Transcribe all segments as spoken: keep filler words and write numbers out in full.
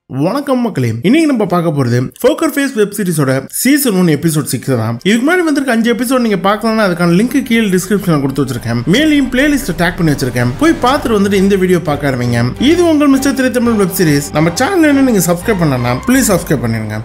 வணக்கம் மக்களே, இன்னைக்கு நம்ம பார்க்க போறது போக்கர் ஃபேஸ் வெப் சீரிஸோட சீசன் ஒன் எபிசோட் சிக்ஸ் தான். இதுக்கு முன்னாடி வந்திருக்க அஞ்சு எபிசோட் நீங்க பார்க்கலாம்னா அதுக்கான லிங்க் கீழே டிஸ்கிரிப்ஷன்ல கொடுத்து வச்சிருக்கேன். மேலையும் பிளேலிஸ்ட் டேக் பண்ணி வச்சிருக்கேன். போய் பார்த்துட்டு வந்துட்டு இந்த வீடியோ பார்க்க ஆரம்பிங்க. இது உங்கள் மிஸ்டர் திரை தமிழ் வெப் சீரிஸ். நம்ம சேனல் என்ன நீங்க சப்ஸ்கிரைப் பண்ணலாம், ப்ளீஸ் சப்ஸ்கிரைப் பண்ணிருங்க.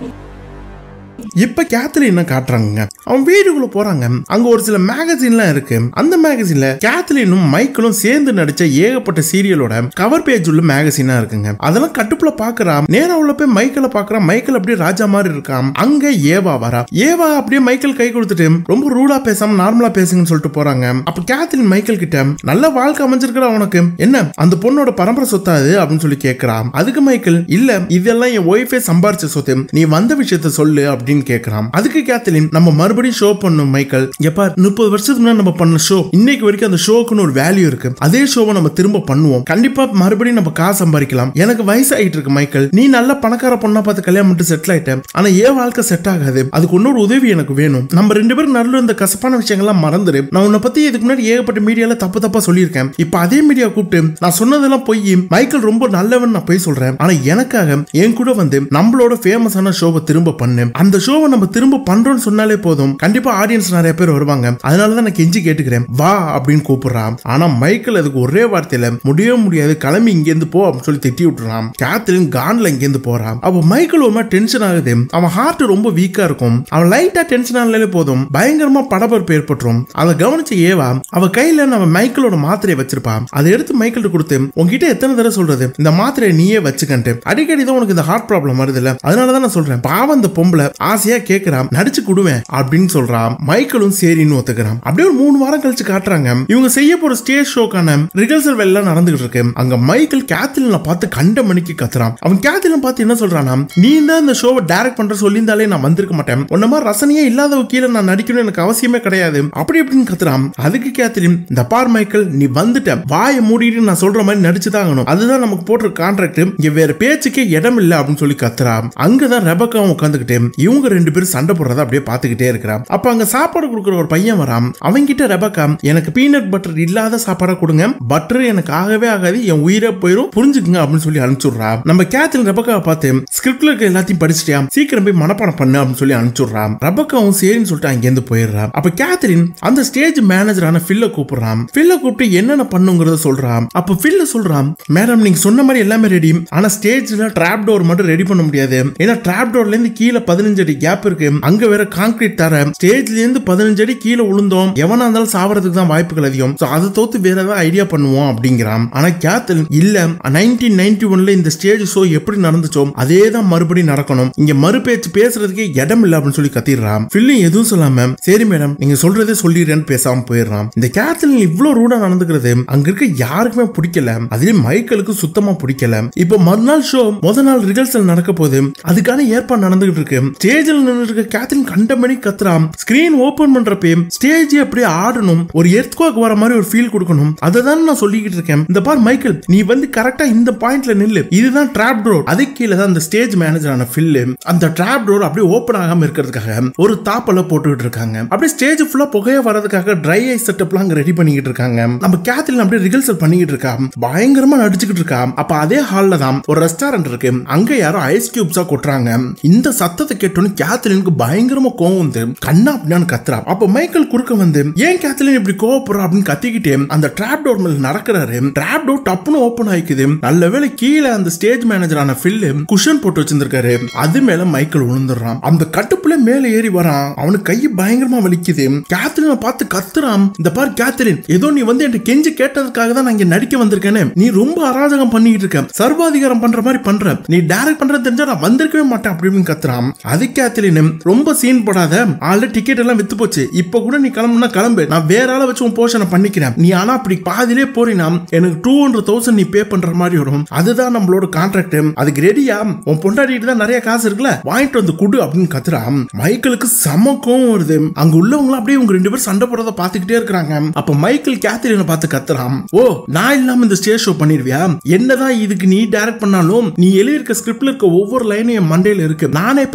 இப்ப கேத்லின் என்ன காட்டுறாங்க, அவன் வீடுக்குள்ள போறாங்க. அங்க ஒரு சில மேகசின்லாம் இருக்கு. அந்த மேகசின்ல கேத்லினும் மைக்கிளும் சேர்ந்து நடிச்ச ஏகப்பட்ட சீரியலோட கவர் பேஜ் உள்ள மேகசினா இருக்குங்க. அதெல்லாம் கட்டுப்புல பாக்குறான். நேரா உள்ள போய் மைக்கிள பாக்குறான். மைக்கிள் அப்படியே ராஜா மாதிரி இருக்கான். அங்க ஏவா வரா. ஏவா அப்படியே மைக்கிள் கை கொடுத்துட்டு ரொம்ப ரூடா பேசாம நார்மலா பேசுங்கன்னு சொல்லிட்டு போறாங்க. அப்ப கேத்லின் மைக்கிள் கிட்ட நல்ல வாழ்க்கை அமைஞ்சிருக்கிற அவனுக்கு என்ன அந்த பொண்ணோட பரம்பரை சொத்தாது அப்படின்னு சொல்லி கேட்கிறான். அதுக்கு மைக்கிள் இல்ல இதெல்லாம் என் ஒய்ஃபே சம்பாரிச்ச சொத்து, நீ வந்த விஷயத்த சொல்லு அப்படின்னு கேக்குறான். அதுக்கு கேத்லின் நம்ம மறுபடியும் ஷோ பண்ணும் மைக்கேல், எப்ப முப்பது வருஷத்துக்கு முன்னாடி நம்ம பண்ண ஷோ இன்னைக்கு வரைக்கும் அந்த ஷோக்குன்னு ஒரு வேல்யூ இருக்கு. அதே ஷோவை நம்ம திரும்ப பண்ணுவோம். கண்டிப்பா மறுபடியும் நம்ம காசு சம்பாதிக்கலாம். எனக்கு வயசு ஆயிட்டு இருக்கு மைக்கேல், நீ நல்ல பணக்கார பொண்ணா பார்த்து கல்யாணம் பண்ணிட்டு செட்டில் ஆயிட்டேன். ஆனா ஏன் வாழ்க்கை செட் ஆகாது. அதுக்கு இன்னொரு உதவி எனக்கு வேணும். நம்ம ரெண்டு பேரும் நல்ல இந்த கசப்பான விஷயங்கள்லாம் மறந்துடு. நான் உன்னை பத்தி இதுக்கு முன்னாடி ஏகப்பட்ட மீடியால தப்பு தப்பா சொல்லியிருக்கேன். இப்ப அதே மீடியா கூப்பிட்டு நான் சொன்னதெல்லாம் போய் மைக்கேல் ரொம்ப நல்லவன் நான் போய் சொல்றேன். ஆனா எனக்காக என் கூட வந்து நம்மளோட ஃபேமஸான ஷோவை திரும்ப பண்ணு. அந்த ஷோவை நம்ம திரும்ப பண்றோம்னு சொன்னாலே போதும், கண்டிப்பா ஆடியன்ஸ் நிறைய பேர் வருவாங்க. அதனாலதான் நான் கெஞ்சி கேட்டுக்கிறேன் வா அப்படின்னு கூப்பிடுறான். ஆனா மைக்கேல் அதுக்கு ஒரே வார்த்தையில முடியவே முடியாது, கிளம்பி இங்க இருந்து போ அப்படின்னு சொல்லி திட்டி விட்டுறான். கேத்லின் கான்ல இங்க இருந்து போறான். அப்ப மைக்கேல் ஒரு மாதிரி டென்ஷன் ஆகுது. அவன் ஹார்ட் ரொம்ப வீக்கா இருக்கும். அவன் லைட்டா டென்ஷன் ஆனாலே போதும் பயங்கரமா படபரப்பு ஏற்பட்டுரும். அதை கவனிச்ச ஏவா அவ கையில நம்ம மைக்கேலோட மாத்திரையை வச்சிருப்பான். அதை எடுத்து மைக்கேல் கொடுத்து உங்ககிட்ட எத்தனை தடவை சொல்றது இந்த மாத்திரையை நீயே வச்சுக்கன்ட்டு, அடிக்கடி தான் உனக்கு இந்த ஹார்ட் ப்ராப்ளம் வருது இல்ல, அதனாலதான் நான் சொல்றேன். பாவம் இந்த பொம்பளை ஆசையா கேக்குறான், நடிச்சு கொடுவேன் அப்படின்னு சொல்றான். மைக்கேலும் சரின்னு ஒத்துக்கிறான். அப்படியே ஒரு மூணு வாரம் கழிச்சு காட்டுறாங்க. இவங்க செய்ய போற ஸ்டேஜ் ஷோக்கான ரிஹர்சல் வேலை நடந்துகிட்டு இருக்கு. அங்க மைக்கேல் கேத்லினை பார்த்து கண்ட மணிக்கு கத்துறான். அவன் கேத்லினை பார்த்து என்ன சொல்றானா, நீ தான் இந்த ஷோவை டைரக்ட் பண்ற சொல்லியிருந்தாலே நான் வந்திருக்க மாட்டேன். உன்ன மாதிரி ரசனையே இல்லாத கீழே நான் நடிக்கணும் எனக்கு அவசியமே கிடையாது அப்படி அப்படின்னு கத்துறான். அதுக்கு கேத்லின், இந்த பார் மைக்கேல், நீ வந்துட்ட வாயை மூடிட்டு நான் சொல்ற மாதிரி நடிச்சுதான் ஆகணும். அதுதான் நமக்கு போட்ட கான்ட்ராக்ட். இங்க வேற பேச்சுக்கே இடம் இல்ல அப்படின்னு சொல்லி கத்துறான். அங்கதான் ரெபக்காவும் உட்காந்துக்கிட்டு இவங்க ரெண்டு பேரும் சண்டை போடுறத அப்படியே பாத்துக்கிட்டே இருக்கிறான். அப்ப அங்க சாப்பாடு கொடுக்குற ஒரு பையன் வரான். அவங்கிட்ட ரெபக்கா, எனக்கு பீனட் பட்டர் இல்லாத சாப்பாடா கொடுங்க, பட்டர் எனக்கு ஆகவே ஆகாது, என் உயிரை போயிரும், புரிஞ்சுக்குங்க அப்படின்னு சொல்லி அனுப்பிச்சுடுறா. நம்ம கேத்லின் ரெபக்காவை பார்த்து ஸ்கிரிப்ட்ல இருக்க எல்லாத்தையும் படிச்சிட்டியா, சீக்கிரம் போய் மனப்பாடம் பண்ணு அப்படின்னு சொல்லி அனுப்பிச்சுடுறா. ரெபக்காவும் சரின்னு சொல்லிட்டு அங்க இருந்து போயிடுறா. அப்ப கேத்லின் அந்த ஸ்டேஜ் மேனேஜரான ஃபில்ல கூப்பிடுறான். ஃபில்ல கூப்பிட்டு என்னென்ன பண்ணுங்கிறத சொல்றான். அப்ப ஃபில்ல சொல்றான், மேடம் நீங்க சொன்ன மாதிரி எல்லாமே ரெடி, ஆனா ஸ்டேஜ்ல டிராப் டோர் மட்டும் ரெடி பண்ண முடியாது. ஏன்னா டிராப் டோர்ல இருந்து கீழே பதினஞ்சு அடி கேப் இருக்கு. அங்க வேற கான்கிரீட் தர, ஸ்டேஜ்ல இருந்து பதினஞ்சு அடி கீழே விழுந்தோம் எவனா இருந்தாலும் சாவறதுக்கு தான் வாய்ப்புகள் அதிகம். அதை தோத்து வேற ஏதாவது ஐடியா பண்ணுவோம் அப்படிங்கிறான். ஆனா கேத்லின் இல்ல, நைன்டீன் நைன்டி ஒன்ல இந்த ஸ்டேஜ் ஷோ எப்படி நடந்துச்சோ அதே தான் மறுபடியும் நடக்கணும், இங்க மறுபேச்சு பேசுறதுக்கே இடம் இல்ல அப்படின்னு சொல்லி கத்திடுறான். ஃபில்லிங் எதுவும் சொல்லாம சரி மேடம் நீங்க சொல்றதே சொல்லிடுறேன்னு பேசாம போயிடுறான். இந்த கேத்லின் இவ்வளவு ரூடா நடந்துக்கிறது அங்க இருக்க யாருக்குமே பிடிக்கல. அதுலயே மைக்கேலுக்கு சுத்தமா பிடிக்கல. இப்ப மறுநாள் ஷோ முத நாள் ரிஹர்சல் நடக்க போது அதுக்கான ஏற்பாடு நடந்துகிட்டு இருக்கு. ஸ்டேஜில் நின்று இருக்க கேத்லின் கண்ட மணி கத்துறான். ஸ்கிரீன் ஓபன் பண்றப்ப ஸ்டேஜ் அப்படியே ஆடணும், ஒரு எர்த்குவேக் வர மாதிரி ஒரு ஃபீல் கொடுக்கணும். அததான் நான் சொல்லிக்கிட்டு இருக்கேன். இந்த பார் மைக்கேல், நீ வந்து கரெக்டா இந்த பாயிண்ட்ல நில்லு, இதுதான் டிராப் டோர். அதுக்கு கீழே தான் அந்த ஸ்டேஜ் மேனேஜரான ஃபில் அந்த டிராப் டோர் அப்படியே ஓபன் ஆகாம இருக்கிறதுக்காக ஒரு தாப்பல போட்டுக்கிட்டு இருக்காங்க. அப்படியே ஸ்டேஜ் ஃபுல்லா புகைய வரதுக்காக ட்ரை ஐஸ் செட்டப்லாம் அங்க ரெடி பண்ணிக்கிட்டு இருக்காங்க. நம்ம கேத்லின் அப்படியே ரிஹர்சல் பண்ணிக்கிட்டு இருக்கா, பயங்கரமா நடிச்சுக்கிட்டு இருக்கா. அப்ப அதே ஹால்ல தான் ஒரு ரெஸ்டாரண்ட் இருக்கு. அங்க யாரோ ஐஸ் கியூப்ஸா கொட்டுறாங்க. இந்த சத்தத்தை கேட்டோன்னு கேத்லினுக்கு பயங்கரமா கோவம் வந்து கண்ணா அப்படின்னு கத்துறா. அப்ப மைக்கேல் குறுக்க வந்து ஏன் கேத்லின் இப்படி கோவப்படுறா அப்படின்னு கத்திக்கிட்டே அந்த டிராப் டோர் மேல நடக்கிறாரு. டிராப் டோர் டப்புன்னு ஓபன் ஆயிக்குது. நல்லவேளை கீழே அந்த ஸ்டேஜ் மேனேஜரான ஃபில் குஷன் போட்டு வச்சிருந்திருக்காரு. அது மேல மைக்கேல் விழுந்துடுறான். அந்த கட்டுப்புல மேல ஏறி வரான். அவனுக்கு கை பயங்கரமா வலிக்குது. கேத்லினை பார்த்து கத்துறான், இந்த பார் கேத்லின், ஏதோ நீ வந்து என்கிட்ட கெஞ்சி கேட்டதுக்காக தான் நான் இங்க நடிக்க வந்திருக்கேன்னு நீ ரொம்ப அராஜகம் பண்ணிட்டு இருக்க, சர்வாதிகாரம் பண்ற மாதிரி பண்ற, நீ டைரக்ட் பண்றது தெரிஞ்சா நான் வந்திருக்கவே மாட்டேன் அப்படின்னு கத்துறான். அது கேத்லின் ரொம்ப சீன் போடாத, ஆல்ரெடி டிக்கெட் எல்லாம் வித்து போச்சு, இப்ப கூட நீ கிளம்புனா கிளம்பு, நான் வேற ஆள வச்சு உன் போர்ஷனை பண்ணிக்கிறேன், நீ ஆனா அப்படி பாதிலே போறீனா எனக்கு டூ ஹண்ட்ரட் தௌசண்ட் நீ பே பண்ற மாதிரி வரும், அதுதான் நம்மளோட கான்ட்ராக்ட், அதுக்கு ரெடியா, உன் பொண்டாட்டிட்டு தான் நிறைய காசு இருக்குல்ல, வாங்கிட்டு வந்து குடு அப்படின்னு கத்துறான். மைக்கேலுக்கு சமக்கம் வருது. அங்க உள்ளவங்க அப்படியே இவங்க ரெண்டு பேரும் சண்டை போடுறத பாத்துக்கிட்டே இருக்காங்க. அப்ப மைக்கேல் கேத்லினை பார்த்து கத்துறான், ஓ நான் இல்லாம இந்த ஸ்டேஜ் ஷோ பண்ணிடுவியா, என்னதான் இதுக்கு நீ டைரக்ட் பண்ணாலும் நீ எழுதியிருக்க ஸ்கிரிப்ட்ல இருக்க ஒவ்வொரு லைனும் என் மண்டையில இருக்கு, நானே போய் மறுபடியும்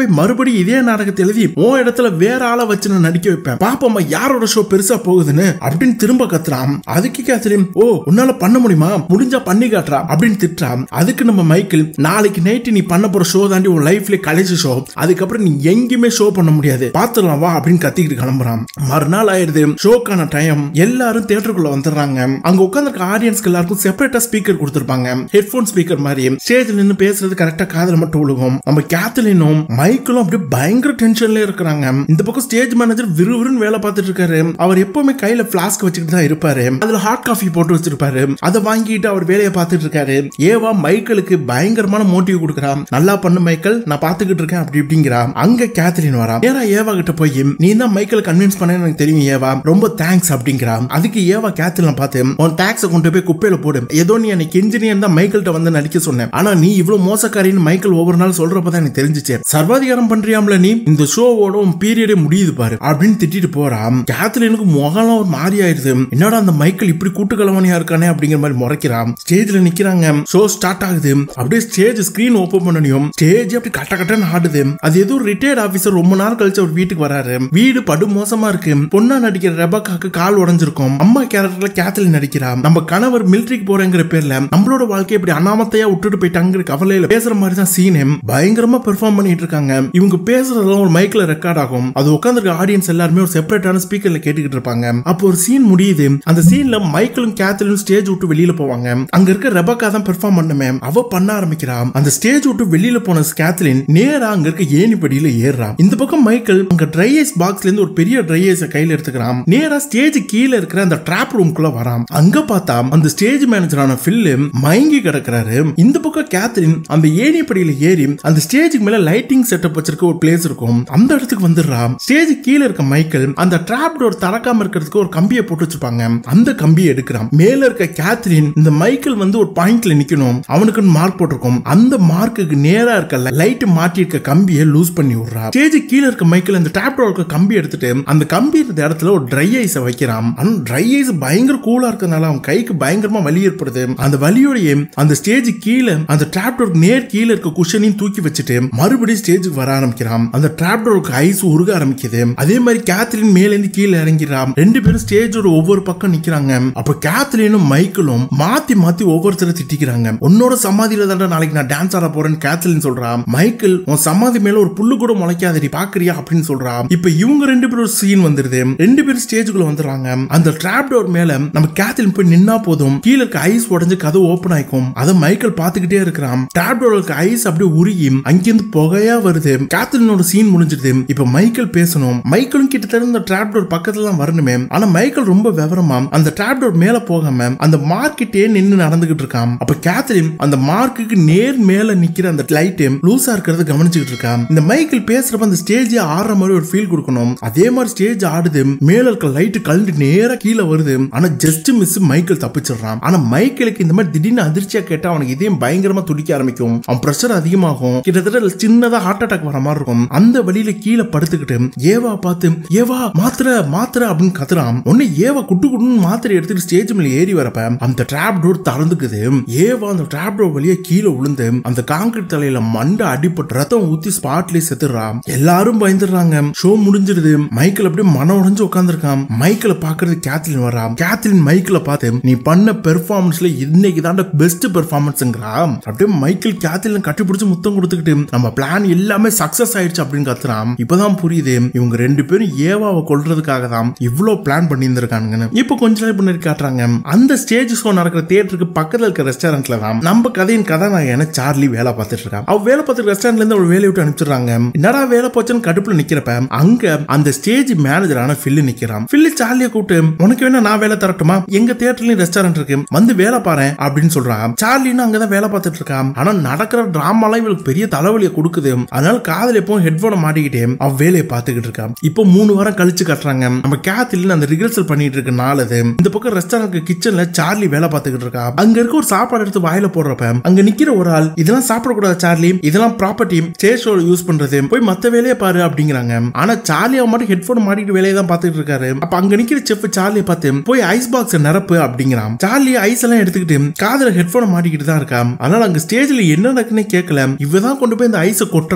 மறுபடியும் இதே நாடகத்தை எழுதி உன் இடத்துல வேற ஆளை வச்சு நான் நடிக்க வைப்பேன், பாப்போமா யாரோட ஷோ பெருசா போகுதுன்னு அப்படின்னு திரும்ப கத்துறான். அதுக்கு கேத்ரின் ஓ உன்னால பண்ண முடியுமா, முடிஞ்சா பண்ணி காட்டுறா அப்படின்னு திட்டுறான். அதுக்கு நம்ம மைக்கேல் நாளைக்கு நைட்டு நீ பண்ண போற ஷோ தாண்டி உன் லைஃப்ல கடைசி ஷோ, அதுக்கப்புறம் நீ எங்கேயுமே ஷோ பண்ண முடியாது, பாத்துடலாம் வா அப்படின்னு கத்திக்கிட்டு கிளம்புறான். மறுநாள் ஆயிடுது, ஷோக்கான டைம். எல்லாரும் தியேட்டருக்குள்ள வந்துடுறாங்க. அங்க உட்கார்ந்திருக்க ஆடியன்ஸ்க்கு எல்லாருக்கும் செப்பரேட்டா ஸ்பீக்கர் கொடுத்திருப்பாங்க, ஹெட்போன் ஸ்பீக்கர் மாதிரி. ஸ்டேஜ்ல நின்னு பேசுறது கரெக்டா காதுல மட்டும் விழுகும். நம்ம கேத்லினும் மைக்கேலும் அப்படியே பயங்கர டென்ஷன்ல இருக்கிறாங்க. இந்த பக்கம் ஸ்டேஜ் மேனேஜர் விறுவிறுன்னு வேலை பார்த்துட்டு இருக்காரு. அவர் எப்பவுமே கையில பிளாஸ்க் வச்சுக்கிட்டு தான் இருப்பாரு. அதுல ஹாட் காஃபி போட்டு வச்சிருப்பாரு. அதை வாங்கிட்டு அவர் வேலையை பார்த்துட்டு இருக்காரு. ஏவா மைக்கேலுக்கு பயங்கரமான மோட்டிவ் கொடுக்கறான். நல்லா பண்ணு மைக்கேல், நான் பாத்துக்கிட்டு இருக்கேன் அப்படி இப்படிங்கிறா. அங்க கேத்ரின் வரா. ஏன்னா ஏவா கிட்ட போய் நீ தான் மைக்கேல் கன்வின்ஸ் பண்ண எனக்கு தெரியும் ஏவா, ரொம்ப தேங்க்ஸ் அப்படிங்கிறா. அதுக்கு ஏவா கேத்ரின் பார்த்து உன் டாக்ஸை கொண்டு போய் குப்பையில போடு, ஏதோ நீ எனக்கு இன்ஜினியர் தான் மைக்கேல்ட்ட வந்து நடிக்க சொன்னேன், ஆனா நீ இவ்வளவு மோசக்காரின்னு மைக்கேல் ஒவ்வொரு நாள் சொல்றப்பதான் எனக்கு தெரிஞ்சிச்சு, சர்வாதிகாரம் பண்றியாம்ல நீ, இந்த ஷோவோட உன் பீரியடே முடியுது பாரு அப்படின்னு திட்டிட்டு போறான். கேத்ரினுக்கு முகலாம் ஒரு மாறி ஆயிருது. என்னடா அந்த மைக்கேல் இப்படி கூட்டுக்கலவனியா இருக்கானே அப்படிங்கிற மாதிரி முறைக்கிறான். ஸ்டேஜ்ல நிக்கிறாங்க. ஷோ ஸ்டார்ட் ஆகுது. அப்படியே ஸ்டேஜ் ஸ்கிரீன் ஓபன் பண்ணனும். ஸ்டேஜ் அப்படி கட்ட கட்டன்னு ஆடுது. அது ஏதோ ரிட்டையர்ட் ஆபீசர் ரொம்ப நாள் கழிச்சு ஒரு வீட்டுக்கு வராரு. வீடு படு மோசமா இருக்கு. பொண்ணா நடிக்கிற ரெபக்காக்கு கால் உடைஞ்சிருக்கும். அம்மா கேரக்டர்ல கேத்ரின் நடிக்கிறா. நம்ம கணவர் மிலிட்டரிக்கு போறேங்கிற பேர்ல நம்மளோட வாழ்க்கையை இப்படி அனாமத்தையா விட்டுட்டு போயிட்டாங்கிற கவலையில பேசுற மாதிரி தான் சீன். பயங்கரமா பெர்ஃபார்ம் பண்ணிட்டு இருக்காங்க. இவங்க பேசுறதெல்லாம் ஒரு மைக்ல ரெக்கார்ட் ஆகும். அது உட்கார்ந்திருக்க ஆடியன்ஸ் எல்லாருமே ஒரு செப்பரேட்டான ஸ்பீக்கர்ல கேட்டுக்கிட்டு இருப்பாங்க. அப்போ ஒரு சீன் முடியுது. அந்த சீன்ல மைக்கேலும் கேத்ரினும் ஸ்டேஜ் விட்டு வெளியில போவாங்க. அங்க இருக்க ரெபக்கா தான் பெர்ஃபார்ம் பண்ணுமே. அவ பண்ண ஆரம்பிக்கிறா. அந்த ஸ்டேஜ் விட்டு வெளியில போன கேத்ரின் நேரா அங்க இருக்க ஏணிப்படியில ஏறா. இந்த பக்கம் மைக்கேல் அங்க ட்ரை ஐஸ் பாக்ஸ்ல இருந்து ஒரு பெரிய ட்ரை ஐஸ கையில எடுத்துக்கிறான். நேரா ஸ்டேஜ் கீழ இருக்கிற அந்த ட்ராப் ரூம்குள்ள வரான். அங்க பார்த்தா அந்த ஸ்டேஜ் மேனேஜரான ஃபில் மயங்கி கிடக்குறாரு. இந்த பக்கம் கேத்ரின் அந்த ஏணிப்படியில ஏறி அந்த ஸ்டேஜுக்கு மேல லைட்டிங் செட்டப் வச்சிருக்க ஒரு பிளேஸ் இருக்கும். அந்த இடத்துக்கு வந்துடுறா. ஸ்டேஜ் கீழ இருக்க மைக்கேல் அந்த ட்ராப் டோர் திறக்காம இருக்கிறதுக்கு ஒரு கம்பியை போட்டு வச்சிருப்பாங்க. அந்த கம்பியை எடுக்கிறான். மேல இருக்க கேத்ரின் இந்த மைக்கேல் வந்து ஒரு பாயிண்ட்ல நிக்கணும், அவனுக்கு மார்க் போட்டிருக்கும். அந்த மார்க்குக்கு நேரா இருக்க லைட் மாட்டி இருக்க கம்பியை லூஸ் பண்ணி விடுறா. ஸ்டேஜ் கீழ இருக்க மைக்கேல் அந்த ட்ராப் டோர் இருக்க கம்பி எடுத்துட்டு அந்த கம்பி இருந்த இடத்துல ஒரு ட்ரை ஐஸ வைக்கிறான். அந்த ட்ரை ஐஸ் பயங்கர கூலா இருக்கனால அவன் கைக்கு பயங்கரமா வலி ஏற்படுது. அந்த வலியோடைய அந்த ஸ்டேஜ் கீழ அந்த ட்ராப் டோர் நேர் கீழ இருக்க குஷனையும் தூக்கி வச்சுட்டு மறுபடியும் ஸ்டேஜுக்கு வர ஆரம்பிக்கிறான். அந்த ட்ராப் டோருக்கு ஐஸ் உருக ஆரம்பிக்குது. அதே மாதிரி கேத்ரின் மேல இருந்து கீழே இறங்கிறான். ரெண்டு பேரும் ஸ்டேஜோட ஒவ்வொரு பக்கம் நிக்கிறாங்க. அப்ப கேத்ரினும் மைக்கேலும் மாத்தி மாத்தி ஒவ்வொருத்தரை திட்டிக்கிறாங்க. உன்னோட சமாதியில தான் நாளைக்கு நான் டான்ஸ் ஆட போறேன்னு கேத்ரின் சொல்றான். மைக்கேல் உன் சமாதி மேல ஒரு புல்லு கூட முளைக்காதடி பாக்குறியா அப்படின்னு சொல்றான். இப்ப இவங்க ரெண்டு பேரும் சீன் வந்துருது. ரெண்டு பேரும் ஸ்டேஜுக்குள்ள வந்துடுறாங்க. அந்த ட்ராப் டோர் மேல நம்ம கேத்ரின் போய் நின்னா போதும் கீழே இருக்க ஐஸ் உடஞ்சு கதவு ஓபன் ஆயிக்கும். அதை மைக்கேல் பாத்துக்கிட்டே இருக்கிறான். ட்ராப் டோர் இருக்க ஐஸ் அப்படியே உருகி அங்கிருந்து புகையா வருது. கேத்ரினோட சீன் முடிஞ்சிருது. இப்ப மைக்கேல் பேசணும். மைக்கேலும் கிட்டத்தட்ட இந்த ட்ராப் டோர் பக்கத்துல தான் வரணுமே. ஆனா மைக்கேல் ரொம்ப விவரமா அந்த ட்ராப் டோர் மேல போகாம அந்த மார்க்கிட்டே நின்னு நடந்துகிட்டு இருக்கான். அப்ப கேத்ரின் அந்த மார்க்குக்கு நேர் மேல நிக்கிற அந்த லைட் லூசா இருக்கிறத கவனிச்சுக்கிட்டு இருக்கான். இந்த மைக்கேல் பேசுறப்ப அந்த ஸ்டேஜ் ஆடுற மாதிரி ஒரு ஃபீல் கொடுக்கணும். அதே மாதிரி ஸ்டேஜ் ஆடுது. மேல இருக்க லைட் கழண்டு நேரா கீழே வருது. ஆனா ஜஸ்ட் மிஸ் மைக்கேல் தப்பிச்சிடுறான். ஆனா மைக்கேலுக்கு இந்த மாதிரி திடீர்னு அதிர்ச்சியா கேட்டா அவனுக்கு இதயம் பயங்கரமா துடிக்க ஆரம்பிக்கும். அவன் பிரஷர் அதிகமாகும். கிட்டத்தட்ட சின்னதா ஹார்ட் அட்டாக் வர மாதிரி இருக்கும். அந்த வழியில கீழே படுத்துக்கிட்டு ஏவா பார்த்து ஏவா மாத்திர மாத்திர அப்படின்னு கத்துறான். உடனே ஏவா குட்டு குட்டுன்னு மாத்திரை எடுத்துட்டு ஸ்டேஜ் மேல ஏறி வரப்ப அந்த ட்ராப் டோர் திறந்துக்குது. ஏவா அந்த ட்ராப் டோர் வழியா கீழே விழுந்து அந்த கான்கிரீட் தலையில மண்டை அடிபட்டு ரத்தம் ஊத்தி ஸ்பாட்லயே செத்துறான். எல்லாரும் பயந்துடுறாங்க. ஷோ முடிஞ்சிருது. மைக்கேல் அப்படியே மன உடைஞ்சு உட்கார்ந்துருக்கான். மைக்கேல பாக்குறது கேத்ரின் வரா. கேத்ரின் மைக்கேல பார்த்து நீ பண்ண பெர்ஃபார்மன்ஸ்ல இன்னைக்கு தான் பெஸ்ட் பெர்ஃபார்மன்ஸ்ங்கறா. அப்படியே மைக்கேல் கேத்ரின் கட்டி பிடிச்சு முத்தம் கொடுத்துக்கிட்டு நம்ம பிளான் எல்லாமே சக்சஸ் ஆயிடுச்சு அப்படின்னு கத்துறான். இப்பதான் புரியுது இவங்க ரெண்டு பேரும் ஏவாவை கொல்றதுக்காக தான் இவ்வளவு பிளான் பண்ணி இருந்திருக்கானுங்கன்னு. இப்ப கொஞ்ச நாள் பண்ணி காட்டுறாங்க. அந்த ஸ்டேஜ் ஷோ நடக்கிற தியேட்டருக்கு பக்கத்துல இருக்க ரெஸ்டாரண்ட்ல தான் நம்ம கதையின் கதாநாயகன சார்லி வேலை பார்த்துட்டு இருக்கான். அவ வேலை பார்த்து ரெஸ்டாரண்ட்ல இருந்து ஒரு வேலையை விட்டு அனுப்பிச்சிடுறாங்க. என்னடா வேலை போச்சுன்னு கடுப்புல நிக்கிறப்ப அங்க அந்த ஸ்டேஜ் மேனேஜரான ஃபில் நிக்கிறான். ஃபில் சார்லியை கூப்பிட்டு உனக்கு வேணா நான் வேலை தரட்டுமா, எங்க தியேட்டர்லயும் ரெஸ்டாரண்ட் இருக்கு வந்து வேலை பாரு அப்படின்னு சொல்றான். சார்லின்னு அங்கதான் வேலை பார்த்துட்டு இருக்கான். ஆனா நடக்கிற டிராமாலாம் இவளுக்கு பெரிய தலைவலியை கொடுக்குது. அதனால காதல் எப்போ ஹெட்போனை மாட்டிக்கிட்டே அவ வேலையை பார்த்துக்கிட்டு இருக்கான். இப்போ மூணு வாரம் கழிச்சு கட்டுறாங்க. நம்ம கேத்ரின் அந்த ரிஹர்சல் பண்ணிட்டு இருக்க நாள் அது. இந்த பக்கம் ரெஸ்டாரண்ட் கிச்சன்ல சார்லி வேலை பார்த்துக்கிட்டு இருக்கா. அங்க இருக்க ஒரு சாப்பாடு எடுத்து வாயில போடுறப்ப அங்க நிக்கிற ஒரு ஆள் இதெல்லாம் சாப்பிடக்கூடாது சார்லி, இதெல்லாம் ப்ராப்பர்ட்டி ஸ்டேஜ் ஷோல யூஸ் பண்றது, போய் மத்த வேலையை பாரு அப்படிங்கிறாங்க. ஆனா சார்லி அவன் மட்டும் ஹெட்போன் மாட்டிட்டு வேலையை தான் பார்த்துட்டு இருக்காரு. அப்ப அங்க நிக்கிற செஃப் சார்லியை பார்த்து போய் ஐஸ் பாக்ஸ் நிரப்பு அப்படிங்கிறான். சார்லி ஐஸ் எல்லாம் எடுத்துக்கிட்டு காதுல ஹெட்போன் மாட்டிக்கிட்டு தான் இருக்கா. அதனால அங்க ஸ்டேஜ்ல என்ன நடக்குன்னு கேட்கல. இவதான் கொண்டு போய் இந்த ஐஸை கொட்டுறா. இந்த